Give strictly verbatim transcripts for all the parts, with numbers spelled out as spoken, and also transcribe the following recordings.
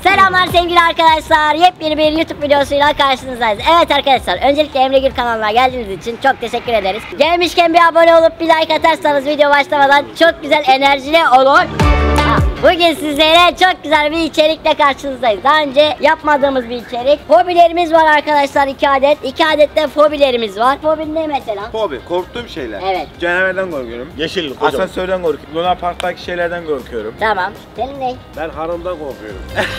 Selamlar sevgili arkadaşlar. Yepyeni bir YouTube videosuyla karşınızdayız. Evet arkadaşlar, öncelikle Emre Gül kanalına geldiğiniz için çok teşekkür ederiz. Gelmişken bir abone olup bir like atarsanız video başlamadan çok güzel enerjili olur. Bugün sizlere çok güzel bir içerikle karşınızdayız. Daha önce yapmadığımız bir içerik. Fobilerimiz var arkadaşlar, iki adet. iki adet de fobilerimiz var. Fobi ne mesela? Fobi, korktuğum şeyler. Evet. Canavardan korkuyorum. Yeşillik hocam. Asansörden korkuyorum. Luna Park'taki şeylerden korkuyorum. Tamam. Senin ne? Ben harımdan korkuyorum.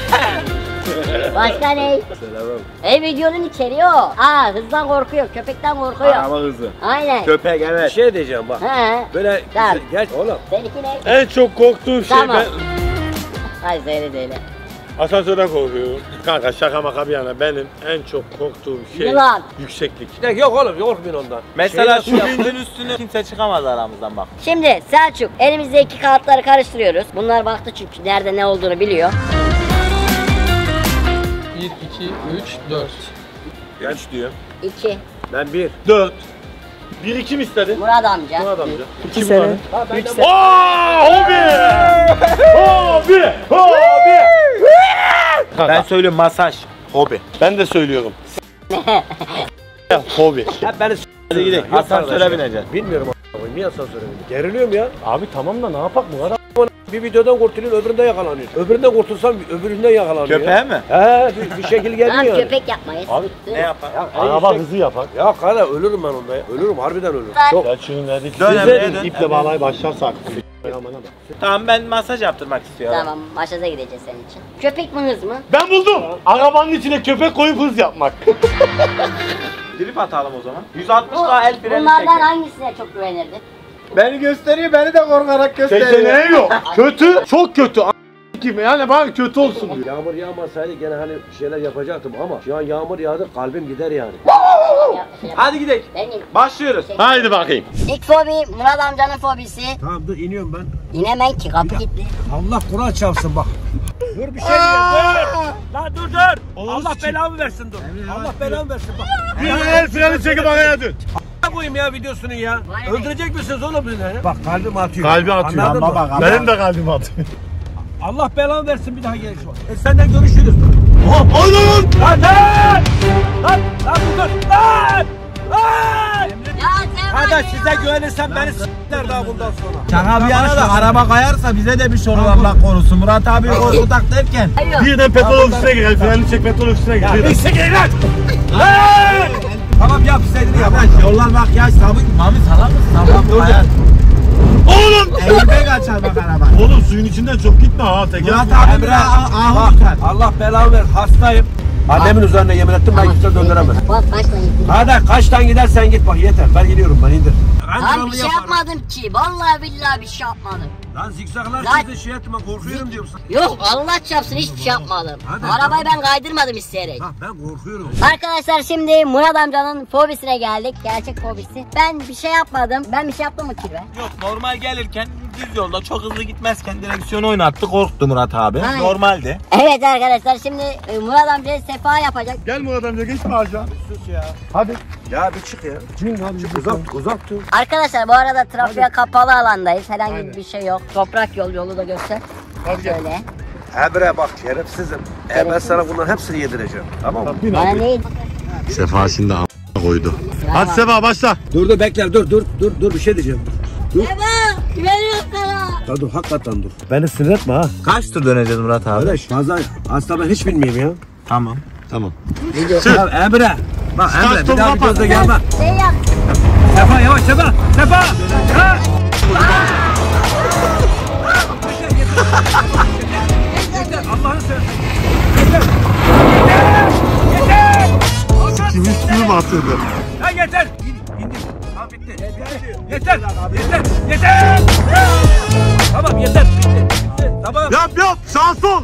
Başka ne? Selamım. Ey videonun içeriği o. Aa, hızdan korkuyor, köpekten korkuyor. Araba hızı. Aynen. Köpek Bir evet. şey diyeceğim bak. He. Böyle Tamam. gel oğlum. Seninki ne? En çok korktuğum şey Tamam. ben Hayır, söyle söyle. asansörden korkuyorum. Kanka şaka maka bir yana benim en çok korktuğum şey Yılan. yükseklik. Ya yok oğlum korkmayın ondan. Mesela şu Şeyler- vincin üstüne kimse çıkamaz aramızdan bak. Şimdi Selçuk, elimizdeki kağıtları karıştırıyoruz. Bunlar baktı çünkü nerede ne olduğunu biliyor. bir, iki, üç, dört. Kaç diyor? iki. Ben bir. Dört. Bir iki mi istedin? Murat amca. Murat amca. iki sene. üç sene. Ooo hobi! Hobi! Hobi! Ben söylüyorum masaj. Hobi. Ben de söylüyorum. Hobi. Hep beni Hadi gidelim. Asansöre bineceğiz. Bilmiyorum a**ım. Niye asansöre bineceğim? Geriliyorum ya. Abi tamam da ne yapak mı? Var a**ım. Bir videodan kurtuluyorsun, öbüründe yakalanıyor. Öbüründen kurtulsam öbüründen yakalanıyor. Köpeğe mi? He, bir, bir şekil Tamam, gelmiyor. köpek yapmayız. Abi Ne yapar? araba hızı yapar. Ya kara ölürüm ben onda ya. Ölürüm, harbiden ölürüm. Çok. Selçuk'un verdik. Dön Emre'ye dön. İple bağlayıp başlarsak. Tamam, ben masaj yaptırmak istiyorum. Tamam, maşaza gideceğiz senin için. Köpek mi hız mı? Ben buldum. Arabanın içine köpek koyup hız yapmak. Drip atalım o zaman. yüz altmış daha el freni Bunlardan çeker. hangisine çok güvenirdin? Beni gösteriyor, beni de korkarak gösteriyor. Seçeneği yok. Kötü, çok kötü. A- gibi yani bana kötü olsun diyor. Yağmur yağmasaydı gene hani bir şeyler yapacaktım ama şu an yağmur yağdı, kalbim gider yani. Ya, şey yap- Hadi gidelim. Benim. Başlıyoruz. Haydi bakayım. İlk fobi Murat amcanın fobisi. Tamam dur iniyorum ben. İnemem ki, kapı kilitli. Allah Kur'an çarpsın bak. Dur bir şey diyeceğim. Dur. Lan dur dur. Allah belamı versin dur. Allah belamı versin bak. Bir el freni çekip araya dön. Koyayım ya videosunu ya. Vay be. Öldürecek misiniz oğlum beni? Bak kalbim atıyor. Kalbi atıyor. Anladın mı? Bak, benim de kalbim atıyor. Allah belanı versin, bir daha gel şu an. E senden görüşürüz. Hop oğlum. Lan lan. Lan lan dur dur. Lan. Lan. Ya sen var Kardeş ya. size güvenirsen beni s**ler daha bundan sonra. Şaka bir yana da araba kayarsa bize de bir şey olur, Allah korusun. Murat abi korkutak derken. Hayır. Birden petrol ofisine gir. El freni çek, petrol ofisine gir. Bir siktir lan. Lan. Tamam yap istediğini yap. Yollar bak ya, sabit mami salak mısın? Sabit kayar. Oğlum! Eğilme kaçar bak araba. Oğlum suyun içinden çok gitme ha. Teker. Murat abi biraz ahı tutar. Allah belanı ver, hastayım. Annemin üzerine yemin ettim, ben kimse döndüremez. Bak kaç tane gittin? Hadi kaçtan gidersen git bak, yeter. Ben gidiyorum, ben indir. Lan bir şey yapmadım ki. Vallahi billahi bir şey yapmadım. Lan zikzaklar Lan- size şey etme, korkuyorum diyorsun. Yok, Allah çarpsın, hiçbir şey yapmadım. Hadi, Arabayı tamam. ben kaydırmadım isteyerek. Ha ben korkuyorum. Arkadaşlar şimdi Murat amcanın fobisine geldik. Gerçek fobisi. Ben bir şey yapmadım. Ben bir şey yaptım mı kirve? Yok, normal gelirken düz yolda çok hızlı gitmezken direksiyonu oynattı, korktu Murat abi. Aynen. Normaldi. Evet arkadaşlar, şimdi e, Murat amca sefa yapacak. Gel Murat amca, geçme aşağı. Sus ya. Hadi. Ya bir çık ya. Çık uzak, uzak dur. Arkadaşlar bu arada trafiğe kapalı alandayız. Herhangi bir şey yok. Toprak yol, yolu da göster. Hadi gel. Şöyle. Ebre bak şerefsizim. E ben sana bunların hepsini yedireceğim. Tamam mı? Bin Bana abi. değil. Sefa şimdi a**a koydu. Hadi Sefa başla. Dur dur bekle, dur dur dur dur bir şey diyeceğim. Sefa! Güveniyorum sana. Ya dur hakikaten dur. Beni sinir etme ha. Kaç tur döneceğiz Murat abi? Kardeş fazla aslında ben hiç bilmiyorum ya. Tamam. Tamam. Ya Emre. Bak Emre bir daha bir gözle gelme. Şey yap. Sefa yavaş Sefa. Sefa. Ha. Yeter Allah'ını seversen. Yeter. Yeter. Yeter. Kim üstünü mü atıldı? Ya yeter. İn, indir. Tamam bitti. Yeter. Yeter. Yeter. Tamam yeter. Bitti. Bitti. Tamam. Yap yap, sağ sol.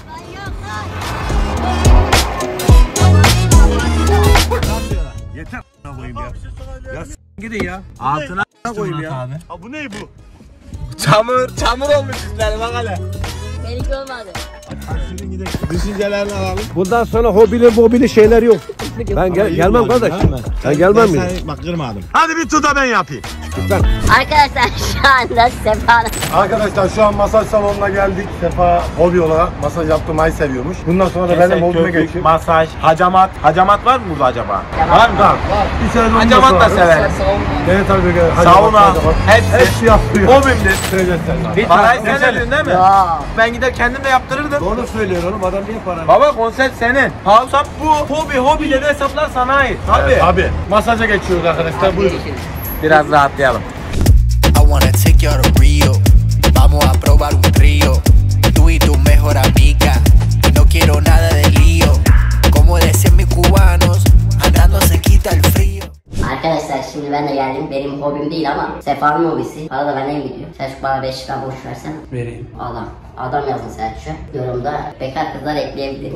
Yeter. a**ına koyayım ya. Ya s*** gidin ya. Altına a**ına koyayım Murat ya. abi. Ha bu ne bu? Çamur, çamur olmuş üstleri bak hele. Benimki olmadı. Düşüncelerini alalım. Bundan sonra hobili mobili şeyler yok. video. Ben gel gelmem kardeş. Ben gelmem mi? Bak kırmadım. Hadi bir tur da ben yapayım. Arkadaşlar şu anda Sefa'nın Arkadaşlar şu an masaj salonuna geldik. Sefa hobi olarak masaj yaptırmayı seviyormuş. Bundan sonra da benim hobime geçiyor. Masaj, hacamat. Hacamat var mı burada acaba? Var mı? Var. Bir sene de Hacamat da olması lazım. severiz. Evet tabii ki. Sauna, hepsi. Hepsi yapıyor. Hobimdir. Söyleyeceğiz sen. Parayı sen ödüyorsun değil mi? ya. Ben gider kendim de yaptırırdım. Doğru söylüyor oğlum, adam niye para? Baba konsept senin. Hesap bu. Hobi, hobi dedi hesaplar sana ait. Tabii. Evet, tabii. Masaja geçiyoruz arkadaşlar. Buyurun. Biraz rahatlayalım. I wanna take you to Rio. Vamos a probar un trío. Tú y tu mejor amiga. Y no quiero nada de lío. Como decían mis cubanos, andando se quita el frío. Arkadaşlar şimdi ben de geldim. Benim hobim değil ama Sefa'nın hobisi. Para da benden gidiyor. Selçuk bana beş lira borç versen. Vereyim. Adam. Adam yazın Selçuk'a. Yorumda bekar kızlar ekleyebilirim.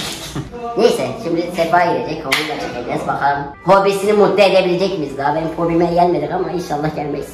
Neyse şimdi Sefa girecek. Hobiyle çekeceğiz. Bakalım hobisini mutlu edebilecek miyiz? Daha benim hobime gelmedik ama inşallah gelmeyiz.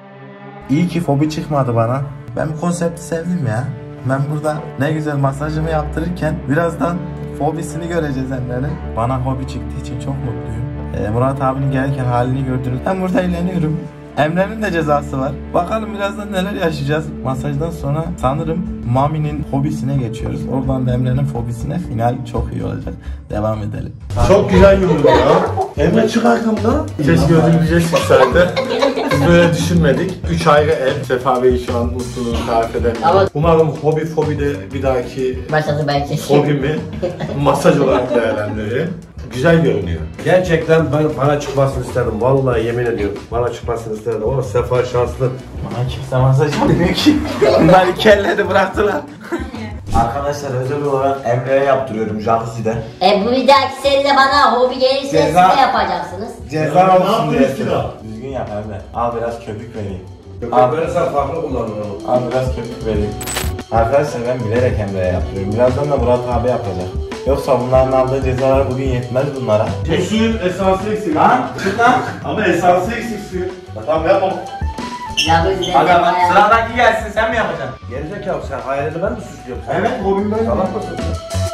İyi ki fobi çıkmadı bana. Ben bu konsepti sevdim ya. Ben burada ne güzel masajımı yaptırırken birazdan fobisini göreceğiz Emre'nin. Bana hobi çıktığı için çok mutluyum. Ee, Murat abinin gelirken halini gördünüz. Ben burada eğleniyorum. Emre'nin de cezası var. Bakalım birazdan neler yaşayacağız. Masajdan sonra sanırım Mami'nin hobisine geçiyoruz. Oradan da Emre'nin fobisine, final çok iyi olacak. Devam edelim. Çok güzel yumurdu ya. Emre çık arkamda. Keşke ödülümüze çıksaydı. Biz böyle düşünmedik. Üç ayrı ev. Sefa Bey'i şu an mutluluğunu tarif edemiyorum. Ama- Umarım hobi fobi de bir dahaki Başladı ben çekeyim. hobimi masaj olarak değerlendiririm. Güzel görünüyor. Gerçekten ben bana çıkmasını isterdim. Vallahi yemin ediyorum. Bana çıkmasını isterdim ama Sefa şanslı. Bana kimse masaj yapmıyor ki. Bunlar iki elledi bıraktılar. Arkadaşlar özel olarak Emre'ye yaptırıyorum jacuzzi'de. E bu bir dahaki seride bana hobi gelirse Ceza. siz de yapacaksınız. Ceza Ne olsun yaptın diye. üstüne? Düzgün yap Emre. Al biraz köpük vereyim. Köpek verirsen farklı kullanırım. Al biraz köpük vereyim. Arkadaşlar ben bilerek Emre'ye yaptırıyorum. Birazdan da Murat abi yapacak. Yoksa bunların aldığı cezalar bugün yetmez bunlara. Bu suyun esansı eksik. Ha? Çık lan. Ama esansı eksik suyun. Tamam yapma. Jacuzzi'de Aga bak Sefa'ya- sıradaki gelsin sen mi yapacaksın? Gerizekalı sen hayalini ben mi suçluyorum? Sen Evet hobim böyle. salak mısın sen?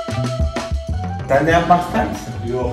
Sen de yapmak ister misin? Yok.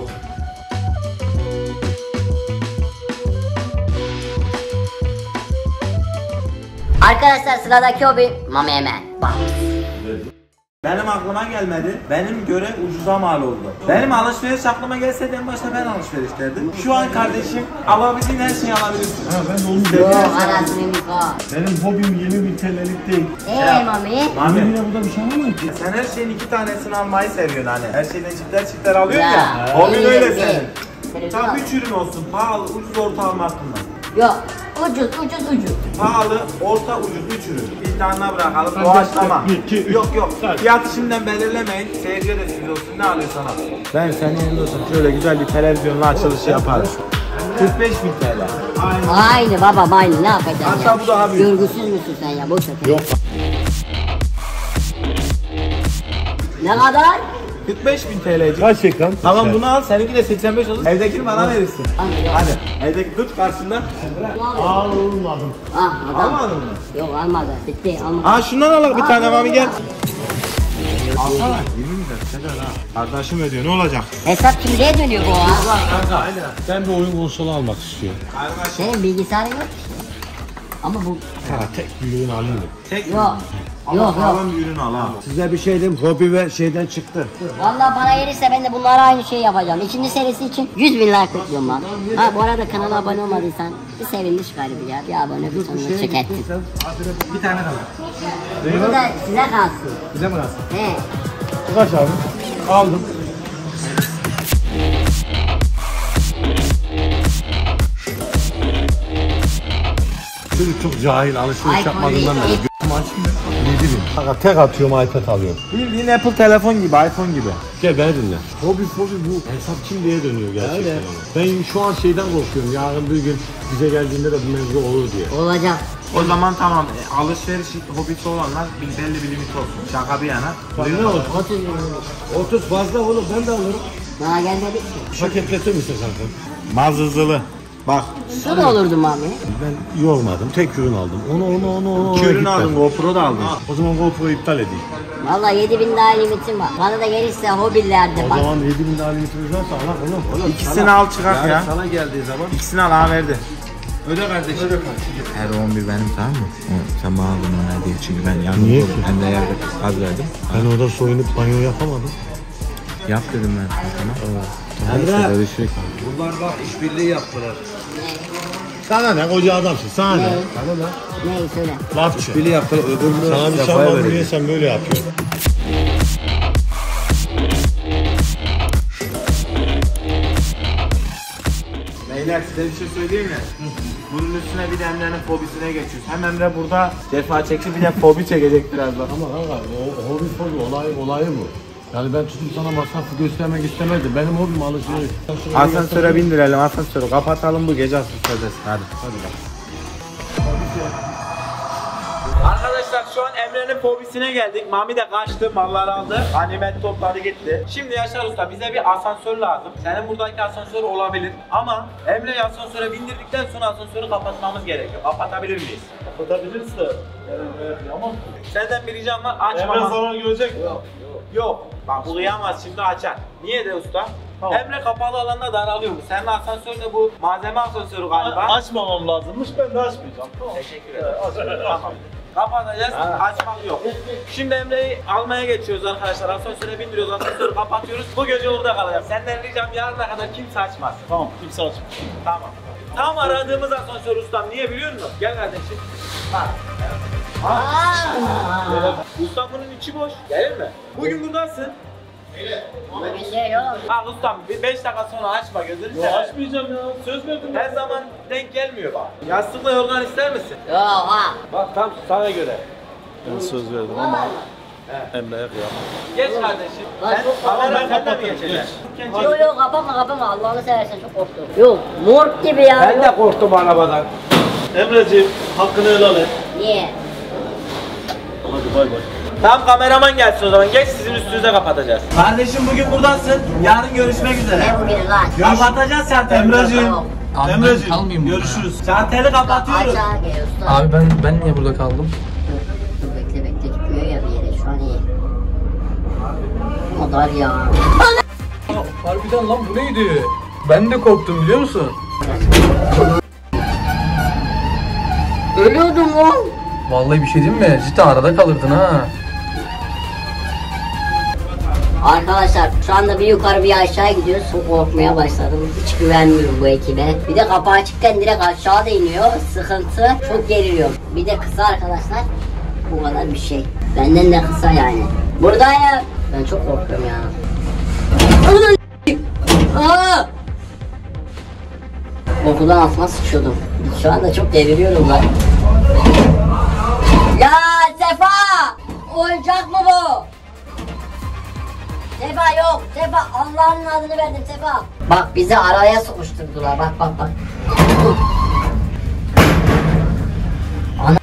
Arkadaşlar sıradaki hobi Mami Emen. Bak. Benim aklıma gelmedi. Benim göre ucuza mal oldu. Benim alışveriş aklıma gelseydi en başta ben alışveriş derdim. Şu an kardeşim alabildiğin her şeyi alabilirsin. Ha ben de onu Yok dedim. anasını mika. Benim hobim yirmi bin T L'lik değil. Eee Mami? Mami Yine burada bir şey var ki. sen her şeyin iki tanesini almayı seviyorsun hani. Her şeyden çiftler çiftler alıyorsun ya. Ya, Hobin iyi, öyle iyi. senin. Televizyon Tam al. üç ürün olsun. Pahalı, ucuz, orta alma hakkında. Yok. Ucuz ucuz ucuz. Pahalı, orta, ucuz üç ürün. Bir tane bırakalım. Doğaçlama. Bir, iki, üç. Yok yok. Fiyatı şimdiden belirlemeyin. Seyirciye de sürpriz olsun. Ne alıyorsun sana? Ben senin yerinde olsam şöyle güzel bir televizyonla açılışı yaparım. kırk beş bin T L. Aynı babam aynı ne yapacaksın Hatta ya? bu daha büyük. Görgüsüz müsün sen ya boş ver. Yok. Ne kadar? kırk beş bin T L'cik. Kaç ekran? Tamam bunu al. Seninki de seksen beş olur. Evdekini bana verirsin. Hadi. Hadi. Evdeki tut karşısında. Almadım. Ah adam. Almadın mı? Yok almadı. Bitti almadı. Aa şundan alalım bir Aa, tane Mami gel. Alsana. yirmi bin lira. Arkadaşım ödüyor ne olacak? Hesap kimliğe dönüyor bu ha. Ben bir oyun konsolu almak istiyorum. Senin bilgisayarın yok işte. Ama bu Ha tek bir ürün alayım mı? Tek yok. Yok yok. sağlam bir ürün al ha. Size bir şey diyeyim, hobi ve şeyden çıktı. Vallahi bana gelirse ben de bunlara aynı şeyi yapacağım. İkinci serisi için yüz bin like bekliyorum lan. Ha bu arada kanala abone olmadıysan bir sevinmiş galiba ya. Bir abone bir sonuna çekertin. Bir tane daha. Bunu da size kalsın. Bize mi kalsın? He. Kaç abi? Aldım. Çocuk çok cahil alışveriş iPhone yapmadığından beri. yedi. Göğüm açmıyor. yedi bin. Kanka tek atıyorum iPad alıyorum. Bildiğin Apple telefon gibi, iPhone gibi. Gel beni dinle. Hobi hobi bu hesap kimliğe dönüyor gerçekten. Ben şu an şeyden korkuyorum. Yarın bir gün bize geldiğinde de bu mevzu olur diye. Olacak. O zaman tamam. E, alışveriş hobisi olanlar bir belli bir limit olsun. Şaka bir yana. Bak ne oldu? otuz bin. otuz fazla oğlum, ben de alırım. Bana gelmedik ki. Paketletir misin kanka? Mazızılı. Bak. Şu da olurdu Mami. Ben yormadım. Tek ürün aldım. Onu onu onu onu. İki ürün aldım. GoPro da aldım. O zaman GoPro'yu iptal edeyim. Vallahi yedi bin daha limitim var. Bana da gelirse hobilerde O bak. zaman yedi bin daha limitimiz varsa Allah oğlum. Oğlum İkisini al çıkart ya. sana geldiği zaman. İkisini al ha verdi. Öyle kardeşim. Her on bir benim, tamam mı? O, sen bana bunu değil çünkü ben yalnız Niye oldum. ki? Hem de yerde az verdim. Ben orada soyunup banyo yapamadım. Yap dedim ben sana. Evet. Neyse görüşürüz. Bunlar bak işbirliği yaptılar. Sana ne koca adamsın sana ne? Sana ne? Ne söyle. Lafçı. İşbirliği yaptılar. Öbürünü Sana bir Sefa'ya şey verelim. niye sen böyle yapıyorsun? Beyler size bir şey söyleyeyim mi? Bunun üstüne bir de Emre'nin fobisine geçiyoruz. Hem Emre burada defa çekti bir de fobi çekecek birazdan. Ama kanka o hobi fobi olayı olayı bu. Yani ben tutup sana masrafı göstermek istemedim. Benim hobim alışveriş. Asansöre bindirelim, asansörü kapatalım, bu gece asansördesin. Hadi. Hadi bak. Arkadaşlar şu an Emre'nin fobisine geldik. Mami de kaçtı, malları aldı. Animet topladı gitti. Şimdi Yaşar Usta bize bir asansör lazım. Senin buradaki asansör olabilir. Ama Emre'yi asansöre bindirdikten sonra asansörü kapatmamız gerekiyor. Kapatabilir miyiz? Kapatabiliriz de. Ama Senden bir ricam var, açmama. Emre zarar görecek mi? Yok. Bak bu kıyamaz şimdi açar. Niye de usta? Tamam. Emre kapalı alanda daralıyor mu? Senin asansörde bu malzeme asansörü galiba. Açmamam lazımmış, ben de açmayacağım. Tamam. Teşekkür ederim. Tamam. Kapatacağız, açmak yok. Şimdi Emre'yi almaya geçiyoruz arkadaşlar. Asansöre bindiriyoruz, asansörü kapatıyoruz. Bu gece orada kalacağım. Senden ricam yarına kadar kimse açmaz. Tamam, kimse açmıyor. Tamam. Tam aradığımız asansör ustam. Niye biliyor musun? Gel kardeşim. Bak. Ustam bunun içi boş. Gelir mi? Bugün buradasın. Ben değil oğlum. Bak ustam bir beş dakika sonra açma gözünü Yo, seveyim. açmayacağım ya. Söz verdim. Her zaman denk gelmiyor bak. Yastıkla yorgan ister misin? Yok ha. Bak tam sana göre. Ben söz verdim ama Emre'ye kıyamam. Geç kardeşim. Lan Sen çok kamera Ben senden mi kapatırım, geçeceksin? Yok yok kapatma kapatma Allah'ını seversen çok korktum. Yok morg gibi ya. Ben de korktum arabadan. Emre'ciğim hakkını helal et. Niye? Hadi bay bay. Tamam kameraman gelsin o zaman. Geç sizin üstünüze kapatacağız. Kardeşim bugün buradasın. Yarın görüşmek üzere. Ne bugün lan? Kapatacağız şarteli. Emre'ciğim. Abi ben Emre'ciğim kalmayayım burada görüşürüz. Şarteli kapatıyoruz. Aç ağa gel usta. Abi ben ben niye burada kaldım? Dur, dur bekle bekle gitmiyor ya bir yere şu an iyi. O dar ya. Harbiden lan bu neydi? Ben de korktum biliyor musun? Ölüyordum lan. Vallahi bir şey diyeyim mi? Cidden arada kalırdın ha. Arkadaşlar şu anda bir yukarı bir aşağı gidiyoruz. Çok korkmaya başladım. Hiç güvenmiyorum bu ekibe. Bir de kapı açıkken direkt aşağı iniyor. Sıkıntı. Çok geriliyor. Bir de kısa arkadaşlar. Bu kadar bir şey. Benden de kısa yani. Buradayım. Ben çok korkuyorum ya. Aa! Korkudan altıma sıçıyordum. Şu anda çok geriliyorum lan. Ya Sefa! Oyuncak mı bu? Sefa yok. Sefa Allah'ın adını verdim Sefa. Bak bizi araya sokuşturdular. Bak bak bak. Ana.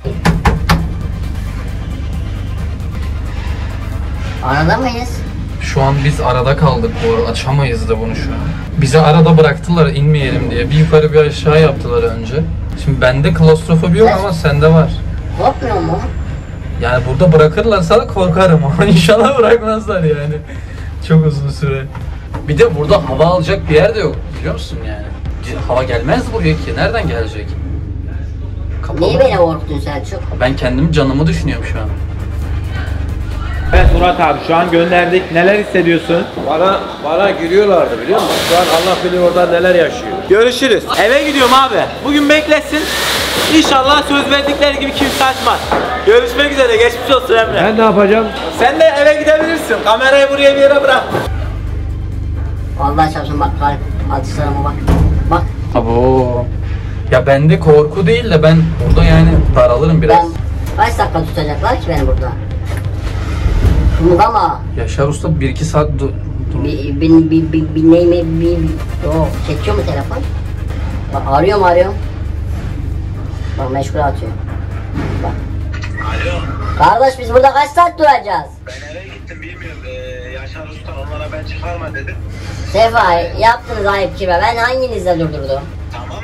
Arada mıyız? Şu an biz arada kaldık bu arada. Açamayız da bunu şu an. Bizi arada bıraktılar inmeyelim diye. Bir yukarı bir aşağı yaptılar önce. Şimdi bende klostrofobi yok ama sende var. Korkmuyor mu? Yani burada bırakırlarsa da korkarım ama inşallah bırakmazlar yani. Çok uzun süre. Bir de burada hava alacak bir yer de yok biliyor musun yani? Hava gelmez buraya ki. Nereden gelecek? Kapalı. Niye beni korktun Selçuk? Ben kendim canımı düşünüyorum şu an. Evet Murat abi şu an gönderdik. Neler hissediyorsun? Bana bana giriyorlardı biliyor musun? Şu an Allah bilir orada neler yaşıyor. Görüşürüz. Eve gidiyorum abi. Bugün beklesin. İnşallah söz verdikleri gibi kimse açmaz. Görüşmek üzere. Geçmiş olsun Emre. Ben ne yapacağım? Sen de eve gidebilirsin. Kamerayı buraya bir yere bırak. Allah çarpsın bak kalp atışlarıma bak. Bak Abo. Ya bende korku değil de ben burada yani daralırım biraz. ben kaç dakika tutacaklar ki beni burada? Kımıldama. Yaşar Usta bir iki saat dur. dur. Bir, bir, bir, bir, bir neyime bir, bir, yok çekiyor mu telefon? Bak arıyorum arıyorum. Bak meşgul atıyor. Bak. Alo. Kardeş biz burada kaç saat duracağız? Ben eve gittim bilmiyorum. Ee, Yaşar Usta onlara ben çıkarma dedim. Sefa yaptınız ayıp kime ben hanginizle durdurdum? Tamam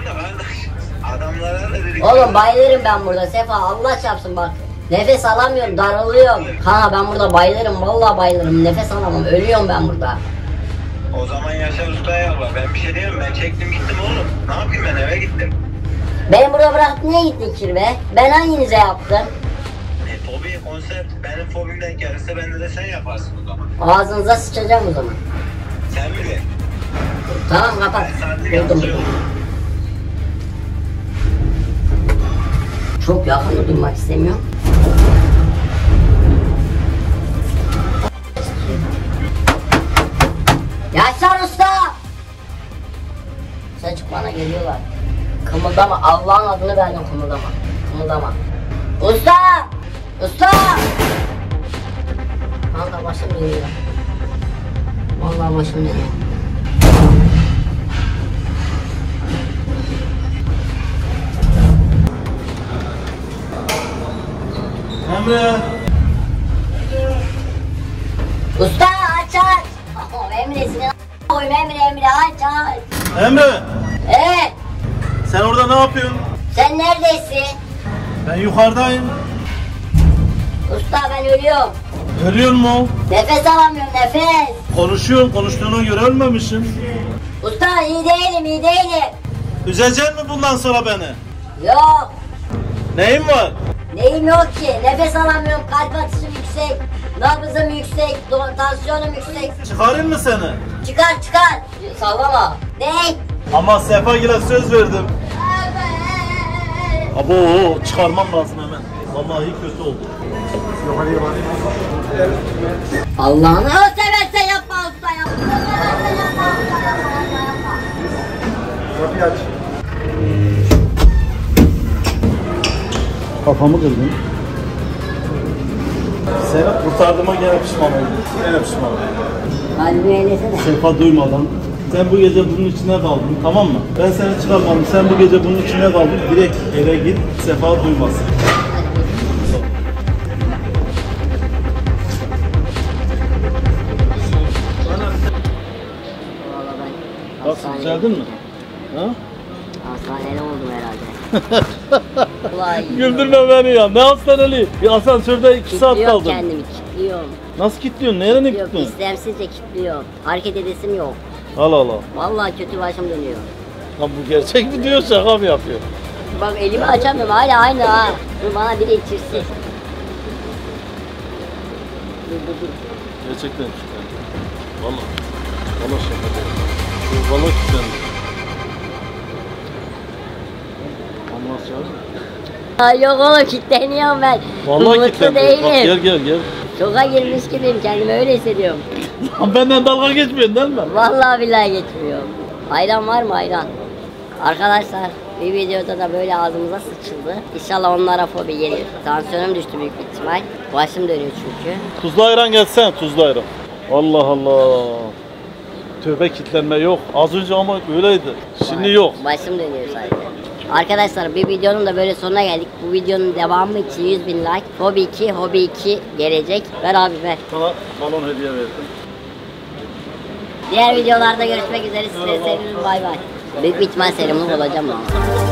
adamlara da dedik. Oğlum bayılırım ben burada Sefa, Allah çarpsın bak. Nefes alamıyorum, daralıyorum. Kanka ben burada bayılırım, vallahi bayılırım. Nefes alamam, ölüyorum ben burada. O zaman Yaşar Usta'ya yolla. Ben bir şey diyeyim, ben çektim gittim oğlum. Ne yapayım, ben eve gittim. Beni burada bırakıp niye gittin kirve? Ben hanginize yaptım? E, fobi, konsept, benim fobimden gelirse bende de sen yaparsın o zaman. Ağzınıza sıçacağım o zaman. Sen mi? Tamam kapat. Ben sadece Buldum. yansıyorum. Çok yakın durmak istemiyorum. Yaşar Usta! Sen çık, bana geliyorlar. Kımıldama, Allah'ın adını verdim, kımıldama. Kımıldama. Usta! Usta! Kanka başım dönüyor. Vallahi başım dönüyor. Emre. Usta aç aç! Oh, Emre'sini koyma, Emre Emre aç aç! Emre. Evet, Sen orada ne yapıyorsun? sen neredesin? Ben yukarıdayım. Usta ben ölüyorum. Ölüyor mu? Nefes alamıyorum, nefes. Konuşuyorsun. Konuştuğuna göre ölmemişsin. Usta iyi değilim, iyi değilim. Üzeceksin mi bundan sonra beni? Yok, Neyin var? neyim yok ki? Nefes alamıyorum, kalp atışım yüksek, nabzım yüksek, do- tansiyonum yüksek. Çıkarayım mı seni? Çıkar çıkar. Sallama. Ne? Ama Sefagil'e söz verdim. Abo çıkarmam lazım hemen. Vallahi kötü oldu. Allah'ını seversen yapma usta, yapma. Kafamı kırdın. Seni kurtardığıma gene pişman oldum. Gene pişman oldum. Kalbimi eylesene. Sefa duymadan. Sen bu gece bunun içine kaldın, tamam mı? Ben seni çıkarmadım. Sen bu gece bunun içine kaldın. Direkt eve git. Sefa duymasın. Bak düzeldin mi? Ha? Hastaneli oldum herhalde. Vay. Güldürme beni ya. Ne hastaneli? Bir asansörde iki saat Kilitliyorum kaldım. kendimi, kilitliyorum. Nasıl kilitliyorsun? Nereye Yok, kilitliyorsun? istemsizce kilitliyorum. Hareket edesim yok. Allah Allah. Vallahi kötü başım dönüyor. Lan bu gerçek mi diyor, şaka mı yapıyor? Bak elimi açamıyorum, hala aynı ha. Dur bana biri içirsin. Dur dur dur. Gerçekten kilitlendi. Valla. Valla şaka değil. Valla kilitlendi. Ambulans çağır. Ay yok oğlum, kilitleniyorum ben. Vallahi Mutlu kilitlendi. değilim. Bak gel gel gel. Şoka girmiş gibiyim, kendimi öyle hissediyorum. Lan benden dalga geçmiyorsun değil mi? Vallahi billahi geçmiyor. Ayran var mı ayran? Arkadaşlar bir videoda da böyle ağzımıza sıçıldı. İnşallah onlara fobi gelir. Tansiyonum düştü büyük bir ihtimal. Başım dönüyor çünkü. Tuzlu ayran gelsen, tuzlu ayran. Allah Allah. Tövbe kilitlenme yok. Az önce ama öyleydi. Şimdi yok. Başım dönüyor sadece. Arkadaşlar bir videonun da böyle sonuna geldik. Bu videonun devamı için yüz bin like. Hobi iki, Hobi iki gelecek. Ver abi ver. Sana balon hediye verdim. Diğer videolarda görüşmek üzere. Size sevgilim, bay bay. Büyük bir ihtimal serumluk olacağım lan.